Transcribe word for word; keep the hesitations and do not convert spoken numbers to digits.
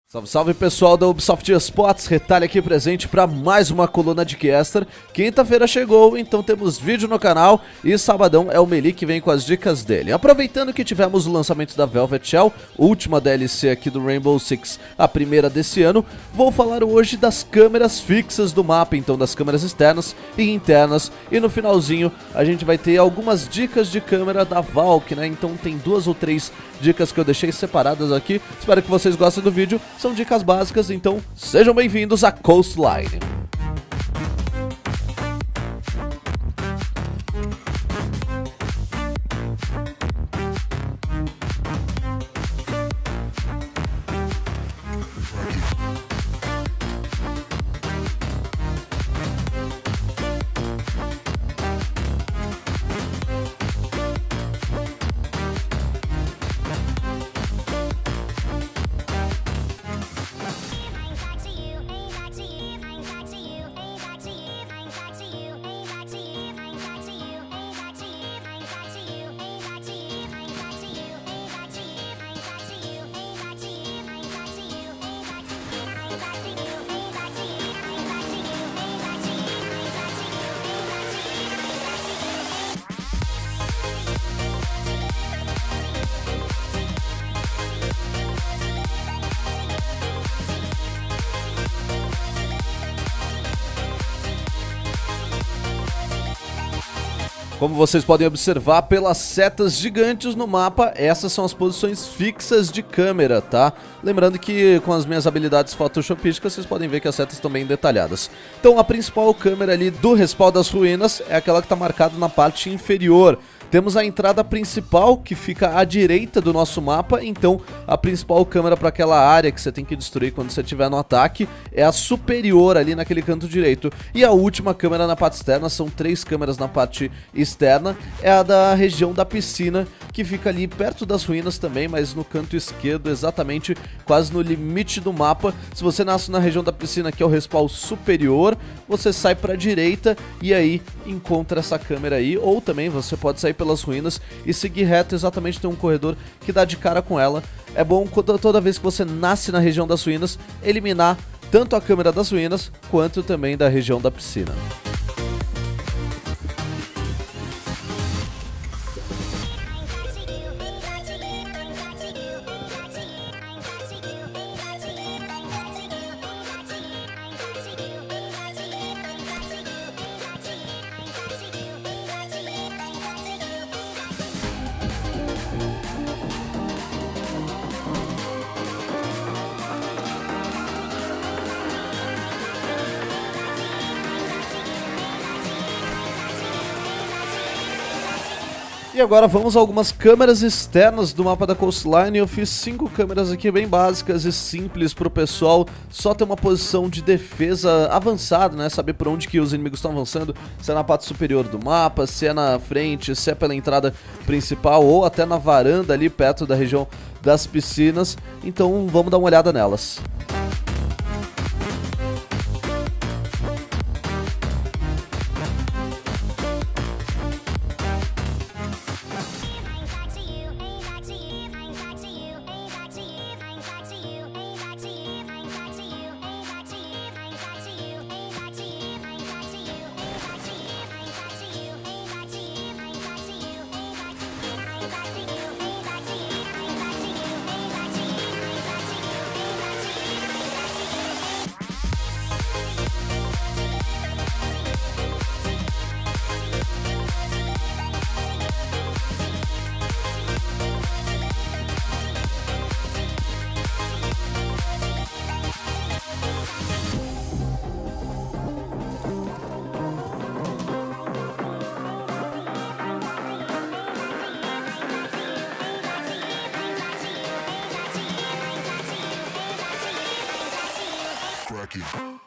Salve, salve pessoal da Ubisoft Esportes, Retalho aqui presente para mais uma coluna de caster. Quinta-feira chegou, então temos vídeo no canal e sabadão é o Melee que vem com as dicas dele. Aproveitando que tivemos o lançamento da Velvet Shell, última D L C aqui do Rainbow Six, a primeira desse ano, vou falar hoje das câmeras fixas do mapa, então das câmeras externas e internas, e no finalzinho a gente vai ter algumas dicas de câmera da Valk, né? Então tem duas ou três dicas que eu deixei separadas aqui, espero que vocês gostem do vídeo. São dicas básicas, então sejam bem-vindos a Coastline. Como vocês podem observar pelas setas gigantes no mapa, essas são as posições fixas de câmera, tá? Lembrando que com as minhas habilidades photoshopísticas, vocês podem ver que as setas estão bem detalhadas. Então a principal câmera ali do Respawn das Ruínas é aquela que está marcada na parte inferior. Temos a entrada principal, que fica à direita do nosso mapa, então a principal câmera para aquela área que você tem que destruir quando você estiver no ataque é a superior ali naquele canto direito. E a última câmera na parte externa, são três câmeras na parte externa, é a da região da piscina, que fica ali perto das ruínas também, mas no canto esquerdo, exatamente quase no limite do mapa. Se você nasce na região da piscina, que é o Respawn superior, você sai para a direita e aí encontra essa câmera aí, ou também você pode sair pelas ruínas e seguir reto, exatamente tem um corredor que dá de cara com ela. É bom toda vez que você nasce na região das ruínas, eliminar tanto a câmera das ruínas quanto também da região da piscina. E agora vamos a algumas câmeras externas do mapa da Coastline. Eu fiz cinco câmeras aqui bem básicas e simples para o pessoal só ter uma posição de defesa avançada, né? Saber por onde que os inimigos estão avançando, se é na parte superior do mapa, se é na frente, se é pela entrada principal ou até na varanda ali perto da região das piscinas. Então vamos dar uma olhada nelas. Cracky.